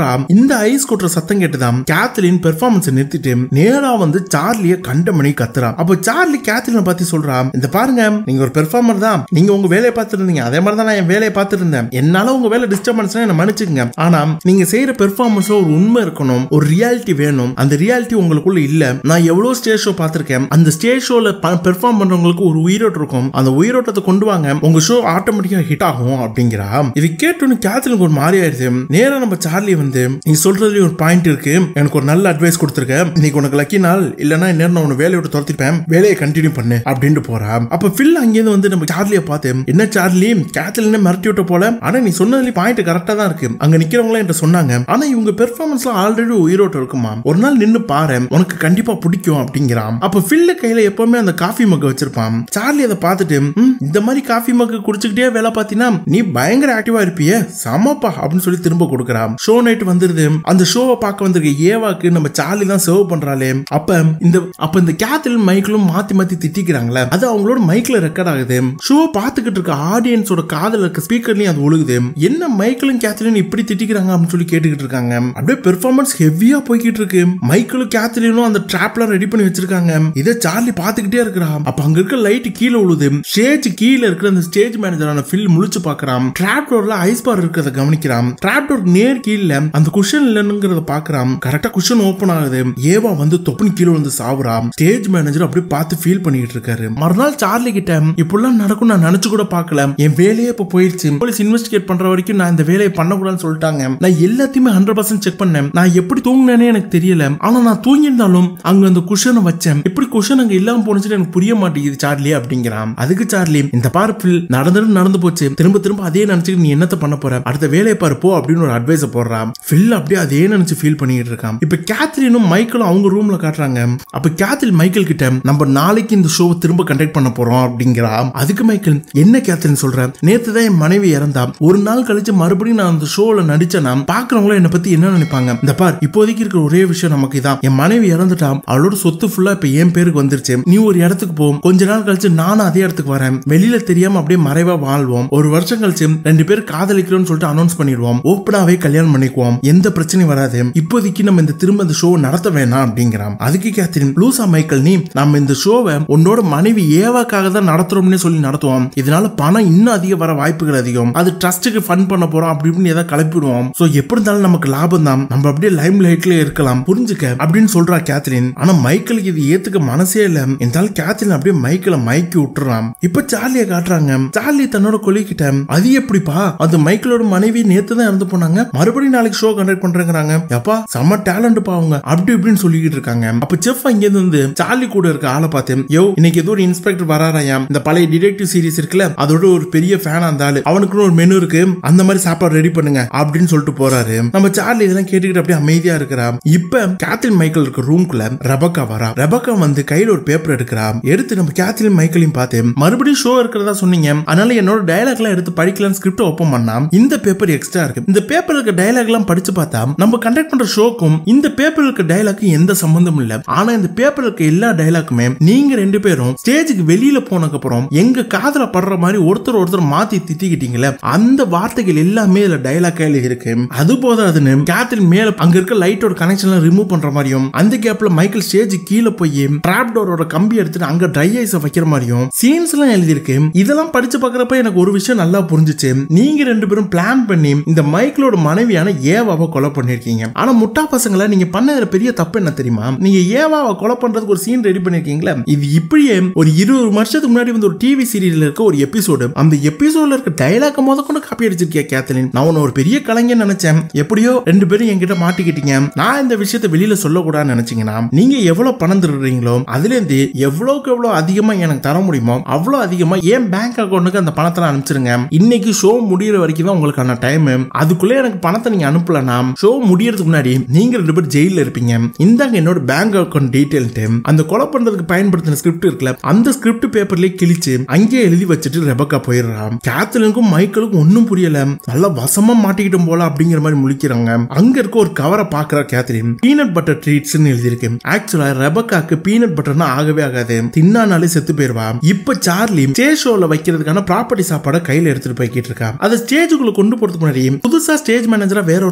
இந்த ஐஸ் கொட்டுற சத்தம் கேட்டுதான் கேத்லின் பெர்ஃபார்மன்ஸ் நிறுத்திட்டு நேரா வந்து சார்லிய கண்டமணி கத்துறான். அப்ப சார்லி கேத்லினை பத்தி சொல்றான், இந்த பாருங்க நீங்க ஒரு பெர்ஃபார்மர் தான், நீங்க உங்க வேலையை பார்த்துட்டு இருந்தீங்க, அதே மாதிரி தான் நான் என் வேலையை பார்த்துட்டு இருந்தேன், என்னால உங்க வேலை டிஸ்டர்பன்ஸ்னா என்ன மன்னிச்சுங்க, ஆனா நீங்க செய்யற பெர்ஃபார்மன்ஸ்ல ஒரு உண்மை இருக்கணும், ஒரு ரியாலிட்டி வேணும், அந்த ரியாலிட்டி உங்களுக்குள்ள இல்ல. நான் எவ்வளவு ஸ்டேஜ் ஷோ பார்த்திருக்கேன், அந்த ஸ்டேஜ் ஷோல பெர்ஃபார்ம் பண்றவங்களுக்கு ஒரு உயிரோட்டம் இருக்கும், அந்த உயிரோட்டத்தை கொண்டு வாங்க, உங்க ஷோ ஆட்டோமேட்டிக்கா ஹிட் ஆகும் அப்படிங்கிறா. இது கேட்டோன்னு கேத்லினுக்கு ஒரு மாதிரி ஆயிருது. நேரா நம்ம சார்லி வந்து நீ சொல்றதுல ஒரு பாயிண்ட் இருக்கு, எனக்கு ஒரு நல்ல அட்வைஸ் கொடுத்துருக்க, இன்னைக்கு உனக்கு லக்கி நாள், இல்லன்னா நேரம் நான் உன்னை வேலையோட துரத்திருப்பேன், வேலையை கண்டினியூ பண்ணு அப்படின்ட்டு போறா. அப்ப ஃபில் அங்கேருந்து வந்து நம்ம சார்லியை பார்த்து, என்ன சார்லி கேத்லினை மிரட்டி விட்ட போல, ஆனா நீ சொன்னதுல பாயிண்ட் கரெக்டா தான் இருக்கு, அங்க நிக்கிறவங்களா என்கிட்ட சொன்னாங்க, ஆனா இவங்க பெர்ஃபார்மன்ஸ்ல ஆல்ரெடி உயிரோட்டம் இருக்குமா, ஒரு நாள் நின்னு பாரு உனக்கு கண்டிப்பா பிடிக்கும் அப்படிங்கிறான். அப்ப ஃபில் கையில எப்பவுமே அந்த காஃபி மக் வச்சிருப்பான். சார்லி அதை பார்த்துட்டு இந்த மாதிரி காஃபி மக் குடிச்சுக்கிட்டே வேலை பார்த்தீங்கன்னா நீ பயங்கர ஆக்டிவா இருப்பியே, சமப்பா அப்படின்னு சொல்லி திரும்ப கொடுக்கறான். ஷோ நைட் வந்துருது. அந்த ஷோவை பார்க்க வந்திருக்க ஏவாக்கு நம்ம சார்லி தான் சர்வ் பண்றாளே. அப்ப இந்த அப்ப இந்த கேத்லின் மைக்கிலும் மாத்தி மாத்தி திட்டிக்கிறாங்களே, அது அவங்களோட மைக்ல ரெக்கார்ட் ஆகுது. ஷோ பார்த்துக்கிட்டு இருக்க ஆடியன்ஸோட காதுல இருக்க ஸ்பீக்கர்லயும் அது ஒழுகுது. என்ன மைக்கிலும் கேத்லின் இப்படி திட்டிக்கிறாங்க அப்படின்னு சொல்லி கேட்டுக்கிட்டு இருக்காங்க. அப்படியே பெர்ஃபார்மன்ஸ் ஹெவியா போய்கிட்டு இருக்கு. மைக்கிலும் கேத்லினும் அந்த ட்ராப்லாம் ரெடி பண்ணி வச்சிருக்காங்க. இதை சார்லி பார்த்துக்கிட்டே இருக்கிறான். அப்ப அங்க இருக்க லைட் கீழே உழுது. ஸ்டேஜ் கீழே இருக்கிற அந்த ஸ்டேஜ் மேனேஜரான ஃபில் முழிச்சு பார்க்கறான். ட்ராப் டோர்ல ஐஸ் பார் இருக்கிறத கவனிக்கிறான். ட்ராப் டோர் நேர் கீழே அந்த குஷன் இல்லைங்கிறத பார்க்கறான். கரெக்டா குஷன் ஓபன் ஆகுது. ஏவா வந்து தொப்புனு கீழே வந்து சாவுறான். ஸ்டேஜ் மேனேஜர் அப்படியே பார்த்து ஃபீல் பண்ணிட்டு இருக்காரு. மறுநாள் சார்லி கிட்ட இப்படிலாம் நடக்கும் நான் நினைச்சு கூட பார்க்கல, என் வேலையே இப்ப போயிடுச்சு, போலீஸ் இன்வெஸ்டிகேட் பண்ற வரைக்கும் நான் இந்த வேலையை பண்ணக்கூடாதுன்னு சொல்லிட்டாங்க, நான் எல்லாத்தையுமே ஹண்ட்ரட் பர்சன்ட் செக் பண்ணேன், நான் எப்படி தூங்கினேனே எனக்கு தெரியல, ஆனா நான் தூங்கியிருந்தாலும் அங்க அந்த குஷனை வச்சேன், எப்படி குஷன் அங்க இல்லாம போனுச்சுன்னு எனக்கு புரிய மாட்டேங்குது சார்லி அப்படிங்கிறான். அதுக்கு சார்லி இந்த பாரு ஃபில் நடந்து நடந்து போச்சு, திரும்ப திரும்ப அதே நினைச்சுட்டு நீ என்னத்த பண்ண போற, அடுத்த வேலையை பாரு போ அப்படின்னு ஒரு அட்வைஸ் போடுறான். ஃபில் அப்படியே அதே நினைச்சு ஃபீல் பண்ணிட்டு இருக்கான். இப்ப கேத்லினும் மைக்கேலும் அவங்க ரூம்ல காட்டுறாங்க. அப்ப கேத்லின் மைக்கேல் கிட்ட நம்ம நாளைக்கு இந்த ஷோவை திரும்ப கண்டக்ட் பண்ண போறோம் அப்படிங்கிறா. அதுக்கு மைக்கேல் என்ன கேத்லின் சொல்ற, நேத்து தான் என் மனைவி இறந்தா, ஒரு நாள் கழிச்சு மறுபடியும் நான் அந்த ஷோல நடிச்சேன்னா பாக்குறவங்கள என்ன பத்தி என்ன நினைப்பாங்க, இந்த பார் இப்போதைக்கு இருக்கிற ஒரே விஷயம் நமக்கு இதான், என் மனைவி இறந்துட்டா, அவளோட சொத்து ஃபுல்லா இப்ப என் பேருக்கு வந்துருச்சு, நீ ஒரு இடத்துக்கு போ, கொஞ்ச நாள் கழிச்சு நானும் அதே இடத்துக்கு வரேன், வெளியில தெரியாம அப்படியே மறைவா வாழ்வோம், ஒரு வருஷம் கழிச்சு ரெண்டு பேரும் காதலிக்கிறோம்னு சொல்லிட்டு அனௌன்ஸ் பண்ணிடுவோம், ஓப்பனாவே கல்யாணம் பண்ணிக்குவோம், எந்த பிரச்சனையும் வராது, இப்போதைக்கு நம்ம இந்த திரும்ப இந்த ஷோ நடத்த வேணாம் அப்படிங்கிறான். அதுக்கு கேத்ரின் லூசா மைக்கேல், நீ நம்ம இந்த ஷோவை உன்னோட மனைவி ஏவாக்காக தான் நடத்துறோம்னு சொல்லி நடத்துவோம், இதனால பணம் இன்னும் அதிக வர வாய்ப்புகள் அதிகம், அது ட்ரஸ்ட்டுக்கு ஃபண்ட் பண்ண போறோம் அப்படி இப்படின்னு ஏதாவது கிளப்பிடுவோம், சோ எப்படி இருந்தாலும் நமக்கு லாபம் தான், நம்ம அப்படியே லைம் லைட்ல இருக்கலாம் புரிஞ்சுக்க அப்படின்னு சொல்றா கேத்ரின். ஆனா மைக்கேலுக்கு இது ஏத்துக்க மனசே இல்ல. இருந்தாலும் கேத்ரின் அப்படியே மைக்கேல மைக்கி விட்டுறான். இப்ப சார்லியை காட்டுறாங்க. சார்லி தன்னோட கொலிக்கிட்ட, அது எப்படிப்பா அந்த மைக்கேலோட மனைவி நேத்து தான் இறந்து போனாங்க, மறுபடியும் நாளைக்கு ஷோ கண்டக்ட் பண்றாங்க, அப்பா செம்ம டேலண்ட் பாவங்க அப்படி இப்படின்னு சொல்லிக்கிட்டு இருக்காங்க. அப்ப செஃப் அங்க இருந்து சார்லி கூட இருக்க ஆளை பார்த்து, யோ இன்னைக்கு ஏதோ ஒரு இன்ஸ்பெக்டர் வராராயா, இந்த பழைய டிடெக்டிவ் சீரிஸ் இருக்குல்ல அதோட ஒரு பெரிய ஃபேன் அந்த ஆளு, அவனுக்கு ஒரு மெனு இருக்கு, அந்த மாதிரி சாப்பாடு ரெடி பண்ணுங்க அப்படின்னு சொல்லிட்டு போறாரு. நம்ம சார்லி இதெல்லாம் கேட்டுக்கிட்டு அப்படியே அமைதியா இருக்கிறா. இப்ப கேத்ரின் மைக்கேல் இருக்க ரூம்குள்ள ரெபக்கா வரா. ரெபக்கா வந்து கையில ஒரு பேப்பர் எடுக்கிறா. எடுத்து நம்ம கேத்ரின் மைக்கேலையும் பார்த்து, மறுபடியும் ஷோ இருக்கிறதா சொன்னீங்க, அதனால என்னோட டயலாக் எல்லாம் எடுத்து படிக்கலாம் ஸ்கிரிப்ட் ஓபன் பண்ணா, இந்த பேப்பர் எக்ஸ்ட்ரா இருக்கு, இந்த பேப்பர் இருக்க டயலாக் எல்லாம் படிச்சு பார்த்தா நம்ம கண்டக்ட் பண்ற ஷோக்கும் இந்த பேப்பர் இருக்க டயலாக் எந்த சம்பந்தமும் இல்ல, ஆனா இந்த பேப்பர் இருக்க எல்லா டயலாக்குமே நீங்க ரெண்டு பேரும் ஸ்டேஜுக்கு வெளியில போனதுக்கு அப்புறம் எங்க காதல படுற மாதிரி ஒருத்தர் ஒருத்தர் மாத்தி திட்டிக்கிட்டீங்களே, அந்த வார்த்தைகள் எல்லாமே இதுல டயலாக் இருக்கு. அது போதாதுன்னு கேத்ரின் மேல அங்க இருக்க லைட்டோட கனெக்ஷன் ரிமூவ் பண்ற மாதிரியும், அந்த கேப்ல மைக்கேல் ஸ்டேஜ் கீழே போய் டிராப் டோரோட கம்பி எடுத்துட்டு அங்க ட்ரை ஐஸ் வைக்கிற மாதிரியும் சீன்ஸ் எல்லாம் எழுதி இருக்கு. இதெல்லாம் படிச்சு பாக்குறப்ப எனக்கு ஒரு விஷயம் நல்லா புரிஞ்சுச்சு, நீங்க ரெண்டு பேரும் பிளான் பண்ணி இந்த மைக்கேலோட மனைவியான ஏவாவை கொலை பண்ணிருக்கீங்க. ஆனா முட்டா பசங்களை நீங்க பண்ணதுல பெரிய தப்பு என்ன தெரியுமா, நீங்க ஏவாவை கொலை பண்றதுக்கு ஒரு சீன் ரெடி பண்ணிருக்கீங்களா, இது இப்படியே ஒரு இருபது வருஷத்துக்கு முன்னாடி வந்து ஒரு டிவி சீரியல்ல இருக்க ஒரு எபிசோடு, அந்த எபிசோட்ல இருக்க டயலாக் முத கொண்டு காப்பி அடிச்சிருக்கியா கேத்ரின், நான் உன்ன ஒரு பெரிய கலைஞர் நினைச்சேன், எப்படியோ ரெண்டு பேரும் என்கிட்ட மாட்டிக்கிட்டீங்க, நான் இந்த விஷயத்தை வெளியில சொல்லக்கூடாதுன்னு நினைச்சீங்கன்னா நீங்க எவ்வளவு பணம் தருறீங்களோ அதுல இருந்து எவ்வளவுக்கு எவ்வளவு அதிகமா எனக்கு தர முடியுமோ அவ்வளவு அதிகமா என் பேங்க் அக்கௌண்ட்டுக்கு அந்த பணத்தை அனுப்பிச்சிருங்க, இன்னைக்கு ஷோ முடியற வரைக்கும் தான் உங்களுக்கான டைம், அதுக்குள்ள எனக்கு பணத்தை நீங்க அனுப்பலனா ஷோ முடியறதுக்கு முன்னாடி நீங்க ரெண்டு பேரும் ஜெயில இருப்பீங்க, இந்தாங்க என்னோட பேங்க் அக்கௌண்ட் டீடைல், அந்த கொலை பண்றதுக்கு பயன்படுத்தின ஸ்கிரிப்ட் இருக்குல்ல அந்த ஸ்கிரிப்ட் பேப்பர்லயே கிழிச்சு அங்கேயே எழுதி வச்சுட்டு ரெபக்கா போயிடுறான். கேத்ரினுக்கும் மைக்கேலுக்கும் ஒன்னும் புரியல, நல்லா வசமா மாட்டிக்கிட்டோம் போல அப்படிங்கிற மாதிரி முழிக்கிறாங்க. அங்க இருக்க ஒரு கவரை பாக்குற கேத்ரின், பீனட் பட்டர் ட்ரீட்ஸ் எழுதி இருக்கு, ஆக்சுவலா ரெபக்காக்கு பீனட் பட்டர்னா ஆகவே ஆகாது, தின்னானாலே செத்து போயிருவா. இப்ப சார்லி ஸ்டேஜ் ஷோல வைக்கிறதுக்கான ப்ராப்பர்ட்டி சாப்பாட கையில எடுத்துட்டு போய்கிட்டு இருக்கா. அதை ஸ்டேஜுக்குள்ள கொண்டு போறதுக்கு முன்னாடி புதுசா ஸ்டேஜ் மேனேஜரா வேற ஒருத்தர் இருக்கான்,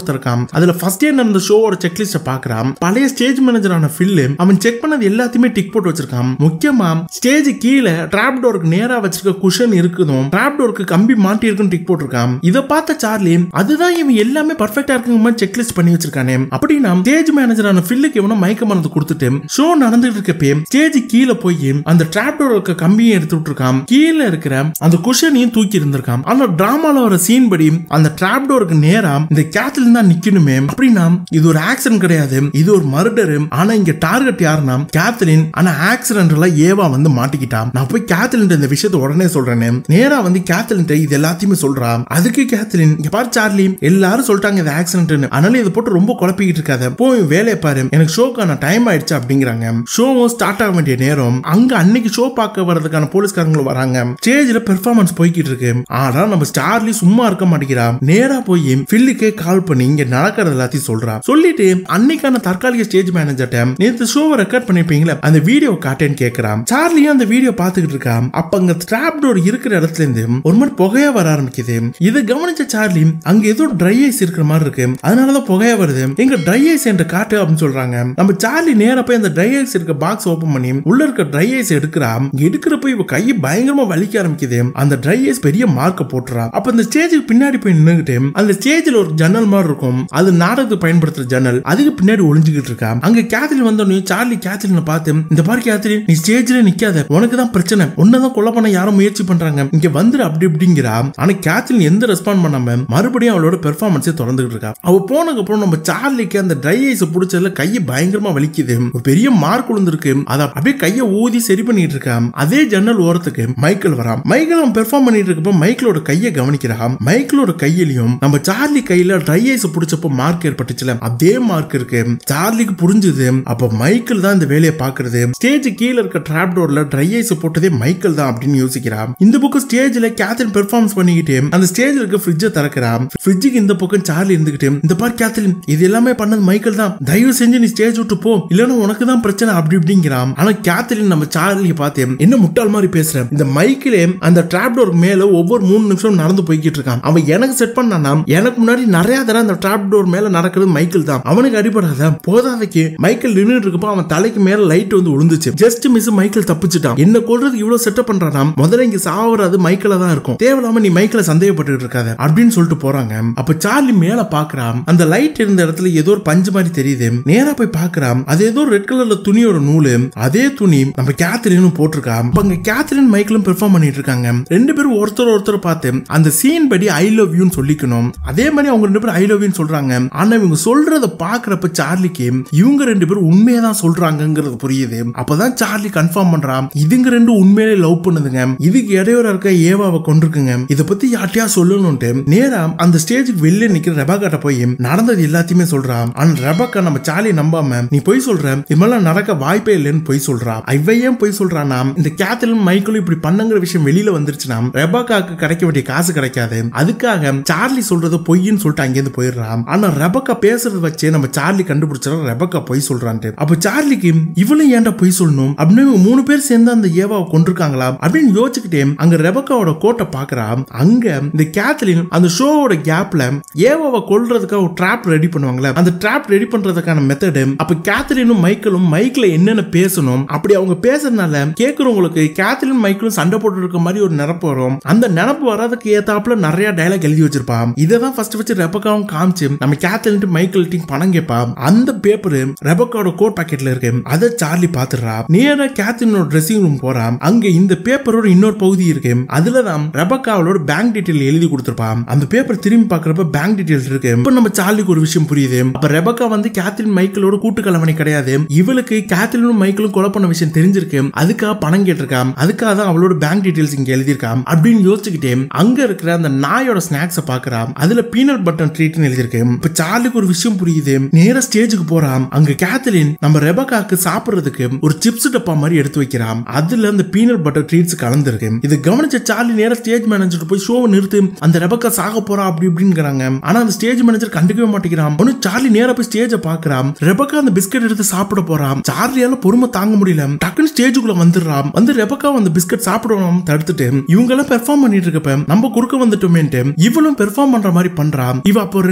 அதுல ஃபர்ஸ்ட் டே நடந்த ஷோவோட செக்லிஸ்ட பாக்குறான். பழைய ஸ்டேஜ் மேனேஜரான ஃபில் அவன் செக் பண்ணது எல்லாத்தையுமே டிக் போட்டு வச்சிருக்கான். முக்கியமா ஸ்டேஜ் கீழே டிராப் டோருக்கு நேரா வச்சிருக்க குஷன் இருக்குதும் டிராப் டோருக்கு கம்பி மாட்டி இருக்குன்னு டிக் போட்டிருக்கான். இத பார்த்த சார்லி அதுதான் இவன் எல்லாமே பர்ஃபெக்ட்டா இருக்குங்க மாதிரி செக்லிஸ்ட் பண்ணி வச்சிருக்கானே. அப்படின்னா ஸ்டேஜ் மேனேஜரான ஃபில்லுக்கு இவன மயக்க மருந்து கொடுத்துட்டு ஷோ நடந்துட்டு இருக்கப்பே ஸ்டேஜ் கீழே போய் அந்த டிராப் டோர் இருக்க கம்பியை எடுத்து விட்டுருக்கான். கீழே இருக்கிற அந்த குஷனையும் தூக்கி இருந்திருக்கான். ஆனா டிராமால வர சீன் படி அந்த டிராப் டோருக்கு நேரா இந்த கேத்லின் தான் நிக்கணுமே. அப்படின்னா இது ஒரு ஆக்சிடென்ட் கிடையாது, இது ஒரு மர்டர். ஆனா இங்க டார்கெட் யாருன்னா கேத்லின். ஆனா ஆக்சிடென்ட்ல ஏவா வந்து மாட்டிக்கிட்டான். நான் போய் கேத்லின் இந்த விஷயத்தை உடனே சொல்றேன்னு நேரா வந்து கேத்லின் இது எல்லாத்தையுமே சொல்றான். அதுக்கு கேத்லின் இங்க பாரு சார்லி, எல்லாரும் சொல்லிட்டாங்க இது ஆக்சிடென்ட்னு, அதனால இதை போட்டு ரொம்ப குழப்பிக்கிட்டு இருக்காத, போய் வேலையை பாரு, எனக்கு ஷோக்கான டைம் ஆயிடுச்சு அப்படிங்கிறாங்க. ஷோவும் ஸ்டார்ட் ஆக வேண்டிய நேரம். அங்க அன்னைக்கு ஷோ பார்க்க வரதுக்கான போலீஸ்காரங்களும் வராங்க. ஸ்டேஜ்ல பெர்ஃபார்மன்ஸ் போய்கிட்டு இருக்கு. ஆனா நம்ம சார்லி சும்மா இருக்க மாட்டேங்கிறா. நேரா போய் ஃபில்லுக்கே கால் பண்ணி இங்க நடக்கிறது எல்லாத்தையும் சொல்றா. சொல்லிட்டு அன்னைக்கான தற்காலிக ஸ்டேஜ் மேனேஜர்ட்ட நேத்து ஷோவை ரெக்கார்ட் பண்ணிருப்பீங்களா அந்த வீடியோ காட்டேன்னு கேக்குறான். சார்லியும் அந்த வீடியோ பாத்துக்கிட்டு இருக்கா. அப்ப அங்க டிராப் டோர் இருக்கிற இடத்துல இருந்து ஒரு மாதிரி புகையா வர ஆரம்பிக்குது. இதை கவனிச்ச சார்லி அங்க ஏதோ ட்ரை ஐஸ் இருக்கிற மாதிரி இருக்கு, அதனாலதான் புகையா வருது, எங்க ட்ரை ஐஸ் என்ற காட்டு அப்படின்னு சொல்றாங்க. நம்ம சார்லி நேரா போய் அந்த ட்ரை ஐஸ் இருக்க பாக்ஸ் ஓபன் பண்ணி உள்ள இருக்க ட்ரை ஐஸ் எடுக்கிறா. எடுக்கிறப்ப இவ கை பயங்கரமா வலிக்க ஆரம்பிக்குது. அந்த ட்ரை ஐஸ் பெரிய மார்க்க போட்டுறா. அப்ப அந்த ஸ்டேஜுக்கு பின்னாடி போய் நின்னுகிட்டு அந்த ஸ்டேஜ்ல ஒரு ஜன்னல் மாதிரி இருக்கும், அது நாடகத்துக்கு பயன்படுத்துற ஜன்னல், அதுக்கு பின்னாடி ஒளிஞ்சுக்கிட்டு இருக்கா. அங்க கேத்லின் வந்தோடனே சார்லி கேத்லினை பார்த்து இந்த பாரு கேத்லின், நீ ஸ்டேஜ்ல நிக்காத, உனக்கு தான் பிரச்சனை, உன்னதான் கொலை பண்ண யாரும் முயற்சி பண்றாங்க, இங்க வந்துரு அப்படி இப்படிங்கிறா. ஆனா கேத்லின் எந்த ரெஸ்பாண்ட் பண்ணாம மறுபடியும் அவளோட பெர்ஃபார்மன்ஸே தொடர்ந்துகிட்டு இருக்கா. அவ போனதுக்கு அப்புறம் நம்ம சார்லிக்கு அந்த ட்ரை ஐஸ் புடிச்சதுல கையை பயங்கரமா வலிக்குது, ஒரு பெரிய மார்க் விழுந்திருக்கு. அத அப்படியே கையை ஊதி சரி பண்ணிட்டு இருக்கா. அதே ஜன்னல் ஓரத்துக்கு மைக்கேல் வரா. மைக்கேல் அவன் பெர்ஃபார்ம் பண்ணிட்டு இருக்கப்ப மைக்கேலோட கையை கவனிக்கிறா. மைக்கேலோட கையிலையும் நம்ம சார்லி கையில ட்ரை ஐஸ் புடிச்சப்ப மார்க் ஏற்பட்டுச்சுல அதே மார்க் இருக்கு. சார்லிக்கு புரிஞ்சுது, அப்ப மைக்கேல் தான் இந்த வேலையை பாக்குறது. ஸ்டேஜ் கீழே இருக்க டிராப் டோர்ல ட்ரை ஐஸ் போட்டதே மைக்கேல் தான் அப்படின்னு யோசிக்கிறா. இந்த பக்கம் ஸ்டேஜ்ல கேத்லின் பெர்ஃபார்மன்ஸ் பண்ணிக்கிட்டு அந்த ஸ்டேஜ்ல இருக்க ஃப்ரிட்ஜை திறக்கிறா. ஃப்ரிட்ஜுக்கு இந்த பக்கம் சார்லி இருந்துகிட்டு இந்த பார் கேத்லின், இது எல்லாமே பண்ணது மைக்கேல் தான், தயவு செஞ்சு நீ ஸ்டேஜ் விட்டு போ, இல்லன்னா உனக்கு தான் பிரச்சனை அப்படி இப்படிங்கிறான். ஆனா கேத்லின் நம்ம சார்லியை பார்த்து என்ன முட்டாள் மாதிரி பேசுற, இந்த மைக்கேலே அந்த டிராப் டோருக்கு மேல ஒவ்வொரு மூணு நிமிஷம் நடந்து போய்கிட்டு இருக்கான். அவன் எனக்கு செட் பண்ணானா, எனக்கு முன்னாடி நிறைய தடவை அந்த டிராப் டோர் மேல நடக்கிறது மைக்கேல் தான், அவனுக்கு அடிபடாத. போதாதைக்கு மைக்கேல் நின்னுட்டு இருக்கப்போ அவன் தலைக்கு மேல லைட் வந்து விழுந்துச்சு, ஜஸ்ட் மிஸ் மைக்கேல் தப்பிச்சுட்டான். என்ன கொல்றது இவ்வளவு செட்டப் பண்றானா, முதல்ல இங்க சாவறது மைக்கேல தான் இருக்கும், தேவையில்லாம நீ மைக்கேல சந்தேகப்பட்டு இருக்காத அப்படின்னு சொல்லிட்டு போறாங்க. அப்ப சார்லி மேல பாக்குறான், அந்த லைட் இருந்த இடத்துல ஏதோ ஒரு பஞ்சு மாதிரி தெரியுது. நேரா போய் பாக்குறான், அது ஏதோ ரெட் கலர்ல துணியோட நூலு, அதே துணி நம்ம கேத்லினும் போட்டிருக்கா. அங்க கேத்லின் மைக்கேலும் பெர்ஃபார்ம் பண்ணிட்டு இருக்காங்க. ரெண்டு பேரும் ஒருத்தர் ஒருத்தர் பார்த்து அந்த சீன் படி ஐ லவ் யூன்னு சொல்லிக்கணும். அதே மாதிரி அவங்க ரெண்டு பேரும் ஐ லவ் யூன்னு சொல்றாங்க. ஆனா இவங்க சொல்றத பாக்குறப்ப சார்லிக்கு இவங்க ரெண்டு பேரும் உண்மையை தான் சொல்றாங்கிறது புரியுது. அப்பதான் சார்லி கன்ஃபார்ம் பண்றான், இதுங்க ரெண்டு உண்மையிலே லவ் பண்ணுதுங்க, இதுக்கு இடையோட இருக்க ஏவாவை கொண்டிருக்குங்க, இத பத்தி யார்ட்டையா சொல்லணும்ட்டு நேரா அந்த ஸ்டேஜுக்கு வெளியே நிக்கிற ரெபக்காட்ட போய் நடந்தது எல்லாத்தையுமே சொல்றான். ஆனா ரெபக்கா நம்ம சார்லி நம்பாம நீ போய் சொல்ற, இதெல்லாம் நடக்க வாய்ப்பே இல்லைன்னு போய் சொல்றா. இவையும் போய் சொல்றானா, இந்த கேத்லின் மைக்கேலும் இப்படி பண்ணுங்கிற விஷயம் வெளியில வந்துருச்சுன்னா ரெபக்காக்கு கிடைக்க வேண்டிய காசு கிடைக்காது, அதுக்காக சார்லி சொல்றது பொய்ன்னு சொல்லிட்டு அங்கேருந்து போயிடுறான். ஆனா ரெபக்கா பேசுறது வச்சே நம்ம சார்லி கண்டுபிடிச்சா ரெபக்கா பொய் சொல்றான்ட்டு. அப்ப சார்லிக்கு இவளும் ஏன்டா பொய் சொல்லணும் அப்படின்னு மூணு பேர் சேர்ந்து அந்த ஏவாவை கொண்டிருக்காங்களா அப்படின்னு யோசிச்சுக்கிட்டே அங்க ரெபக்காவோட கோட்டை பாக்குறா. அங்க இந்த கேத்லின் அந்த ஷோவோட கேப்ல ஏவாவை கொல்றதுக்காக ஒரு ட்ராப் ரெடி பண்ணுவாங்களே, அந்த ட்ராப் ரெடி பண்றதுக்கான மெத்தட். அப்ப கேத்லினும் மைக்கேலும் மைக்ல என்னென்ன பேசணும், அப்படி அவங்க பேசுறதுனால கேட்கறவங்களுக்கு கேத்லின் மைக்கேலும் சண்டை போட்டு இருக்க மாதிரி ஒரு நினைப்பு வரும். அந்த நினைப்பு வராதுக்கு ஏத்தாப்புல நிறைய டயலாக் எழுதி வச்சிருப்பான். இதான் ஃபர்ஸ்ட் வச்சு ரெபக்காவும் காமிச்சு நம்ம கேத்லின் மைக்கேல் பணம் கேட்பா. அந்த பேப்பர் ரெபக்காவோட கோட் பாக்கெட்ல இருக்கு. அதை சார்லி பாத்துறா. நேரா கேத்லினோட ட்ரெஸ்ஸிங் ரூம் போறா. அங்க இந்த பேப்பரோட இன்னொரு பகுதி இருக்கு. அதுலதான் ரெபக்காவோட பேங்க் டீடைல் எழுதி கொடுத்திருப்பான். அந்த பேப்பர் திரும்பி பாக்குறப்ப பேங்க் டீடைல்ஸ் இருக்கு. இப்ப நம்ம சார்லிக்கு ஒரு விஷயம் புரியுது. அப்ப ரெபக்கா வந்து கேத்லின் மைக்கேலோட கூட்டு கலவணை கிடையாது, இவளுக்கு கேத்லினும் மைக்கேலும் கொலை பண்ண விஷயம் தெரிஞ்சிருக்கு, அதுக்காக பணம் கேட்டிருக்கான், அதுக்காக தான் அவளோட பேங்க் டீடைல்ஸ் இங்க எழுதியிருக்கான் அப்படின்னு யோசிச்சுக்கிட்டே அங்க இருக்கிற அந்த நாயோட ஸ்நாக்ஸ பாக்குறான். அதுல பீனட் பட்டர் ட்ரீட்னு எழுதியிருக்கு. இப்ப சார்லிக்கு ஒரு விஷயம் புரியுது. நேரா ஸ்டேஜுக்கு போறான். அங்க கேத்லின் நம்ம ரெபக்காக்கு சாப்பிடுறதுக்கு ஒரு சிப்ஸ் டப்பா மாதிரி எடுத்து வைக்கிறான். அதுல அந்த பீனட் பட்டர் ட்ரீட்ஸ் கலந்துருக்கு. இது கவனிச்ச சார்லி நேரா ஸ்டேஜ் மேனேஜர் போய் ஷோவை நிறுத்து, அந்த ரெபக்கா சாக போறா அப்படி இப்படிங்கிறாங்க. ஆனா அந்த ஸ்டேஜ் மேனேஜர் கண்டுக்கவே மாட்டேங்கிறான். ஒன்னு சார்லி நேரா போய் ஸ்டேஜ பாக்குறான். ரெபக்கா அந்த பிஸ்கட் எடுத்து சாப்பிட போறான். சார்லியால பொறுமை தாங்க முடியல, டக்குன்னு ஸ்டேஜுக்குள்ள வந்துடுறான். வந்து ரெபக்கா அந்த பிஸ்கட் சாப்பிடணும் தடுத்துட்டு இவங்க எல்லாம் பெர்ஃபார்ம் பண்ணிட்டு இருக்கப்ப நம்ம குறுக்க வந்துட்டோமேன்ட்டு இவளும் பெர்ஃபார்ம் பண்ற மாதிரி பண்றான். இவ அப்போ ரெண்டு மூணு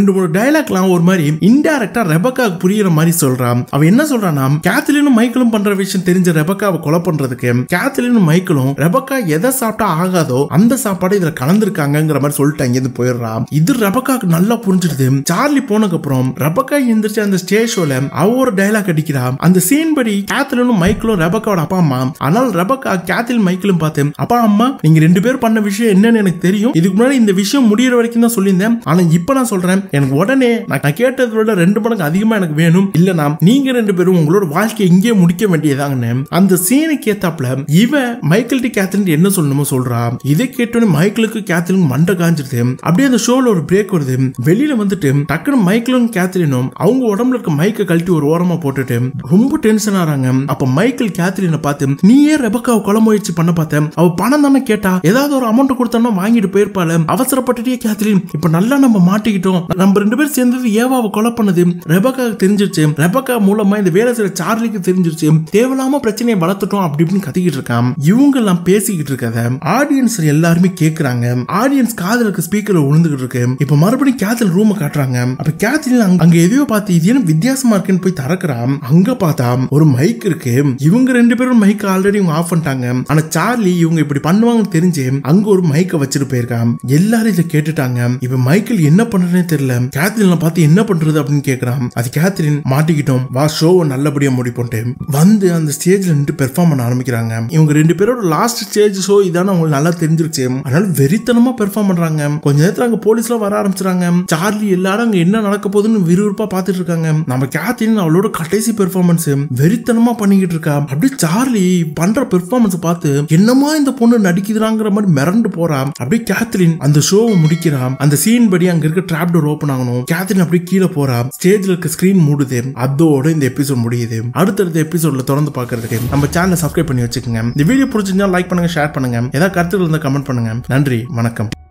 டயலாக்லாம் ஒரு மாதிரி இன்டைரக்டா ரெபக்காவுக்கு புரியுற மாதிரி சொல்றான். அவன் என்ன சொல்றானா, கேத்லினும் மைக்கிளும் பண்ற விஷயம் தெரிஞ்ச ரெபக்காவை கொலை பண்றதுக்கு கேத்லினும் மைக்கிளும் ரெபக்கா எதை சாப்பிட்டா ஆகாதோ அந்த சாப்பாடு இதுல கலந்துருக்காங்கிற மாதிரி சொல்லிட்டு அங்கிருந்து போயிடுறான். இது ரெபக்காக்கு நல்லா புரிஞ்சிடுது. சார்லி போனதுக்கு அப்புறம் ரெபக்கா எந்திரிச்சு அந்த ஸ்டேஜ் ஷோல அவ ஒரு டயலாக் அடிக்கிறா. அந்த சீன் படி கேத்லினும் மைக்கிளும் ரெபக்காவோட அப்பா அம்மா. ஆனால் ரெபக்கா கேத்லின் மைக்கிளும் பார்த்து, அப்பா அம்மா நீங்க ரெண்டு பேரும் பண்ண விஷயம் என்னன்னு எனக்கு தெரியும். இதுக்கு முன்னாடி இந்த விஷயம் முடியற வரைக்கும் தான் சொல்லியிருந்தேன். ஆனா இப்ப நான் சொல்றேன், எனக்கு உடனே நான் கேட்டதை விட ரெண்டு மடங்கு அதிகமா எனக்கு வேணும். இல்லனா நீங்க ரெண்டு பேரும் உங்களோட வாழ்க்கையை இங்கே முடிக்க வேண்டியதாங்கன்னு அந்த சீனுக்கு ஏத்தாப்புல இவன் மைக்கேல் டி கேத்லின் என்ன சொல்லணுமோ சொல்றா. இதை கேட்டோன்னு மைக்கிளுக்கு கேத்லின் மண்டை காஞ்சிருது. அப்படியே அந்த ஷோல ஒரு பிரேக் வருது. வெளியில வந்துட்டு டக்குனு மைக்கிளும் கேத்லினும் அவங்க உடம்புல இருக்க மைக்கை கழட்டி ஒரு ஓரமா போட்டுட்டு ரொம்ப டென்ஷன் ஆறாங்க. அப்ப மைக்கேல் கேத்லினை பார்த்து, நீ ஏன் ரெபக்காவை கொலை முயற்சி பண்ண பார்த்த? அவ பணம் தானே கேட்டா, ஏதாவது ஒரு அமௌண்ட் கொடுத்தோம்னா வாங்கிட்டு போயிருப்பாள். அவசரப்பட்டுட்டே கேத்லின், இப்ப நல்லா நம்ம மாட்டிக்கிட்டோம். நம்ம ரெண்டு பேரும் சேர்ந்தது ஏவாவை கொலை பண்ணது ரெபக்காவுக்கு தெரிஞ்சிருச்சு. ரெபக்கா மூலமா இந்த வேலை செய்யற சார்லிக்கு தெரிஞ்சிருச்சு. தேவையில்லாம பிரச்சனையை வளர்த்துட்டோம் அப்படி இப்படின்னு கத்திக்கிட்டு இருக்கான். இவங்க எல்லாம் பேசிக்கிட்டு இருக்கத ஆடியன்ஸ் எல்லாருமே கேக்குறாங்க. ஆடியன்ஸ் காதலுக்கு ஸ்பீக்கர்ல விழுந்துகிட்டு இருக்கு. இப்ப மறுபடியும் கேத்லின் ரூம் காட்டுறாங்க. அப்ப கேத்லின் அங்க எதையோ பார்த்து இது என்ன வித்தியாசமா இருக்குன்னு போய் திறக்கிறான். அங்க பார்த்தா ஒரு மைக் இருக்கு. இவங்க ரெண்டு பேரும் மைக் ஆல்ரெடி இவங்க ஆஃப் பண்ணிட்டாங்க. ஆனா சார்லி இவங்க இப்படி பண்ணுவாங்கன்னு தெரிஞ்சு அங்க ஒரு மைக்க வச்சிட்டு போயிருக்கான். எல்லாரும் இதை கேட்டுட்டாங்க. இப்ப மைக்கேல் என்ன பண்றதுனே தெரியல. கேத்லின் பார்த்து என்ன பண்றது அப்படின்னு கேக்குறான். அது கேத்லின், மாட்டிக்கிட்டோம், வா ஷோவை நல்லபடியா முடிப்போன்ட்டு வந்து அந்த ஸ்டேஜ்ல நின்று பெர்ஃபார்ம் பண்ண ஆரம்பிக்கிறாங்க. இவங்க ரெண்டு பேரோட லாஸ்ட் ஸ்டேஜ் ஷோ இதான அவங்களுக்கு நல்லா தெரிஞ்சிருச்சு. அதனால வெறித்தனமா பெர்ஃபார்ம் பண்றாங்க. கொஞ்ச நேரத்துல அங்க போலீஸ் எல்லாம் வர ஆரம்பிச்சாங்க. சார்லி எல்லாரும் அங்க என்ன நடக்க போகுதுன்னு விறுவிறுப்பா பாத்துட்டு இருக்காங்க. நம்ம கேத்லின் அவளோட கடைசி பெர்ஃபார்மன்ஸ் வெறித்தனமா பண்ணிக்கிட்டு இருக்கா. அப்படி சார்லி பண்ற பெர்ஃபார்மன்ஸ் பார்த்து என்னமா இந்த பொண்ணு நடிக்குதுறாங்கிற மாதிரி மிரண்டு போறா. அப்படியே கேத்லின் அந்த ஷோவை முடிக்கிறா. அந்த சீன் படி அங்க இருக்க ட்ராப் டோர் ஓபன் ஆகணும். கேத்லின் அப்படியே கீழே போறா. ஸ்டேஜ்ல இருக்க ஸ்கிரீன் மூடுது. அதோட இந்த எபிசோட் முடியுது. அடுத்தடுத்த எபிசோட்ல தொடர்ந்து பாக்குறதுக்கு நம்ம சேனலை சப்ஸ்கிரைப் பண்ணி வச்சுக்கோங்க. இந்த வீடியோ பிடிச்சிருந்தா லைக் பண்ணுங்க, ஷேர் பண்ணுங்க. ஏதாவது கருத்துக்கள் இருந்தா கமெண்ட் பண்ணுங்க. நன்றி, வணக்கம்.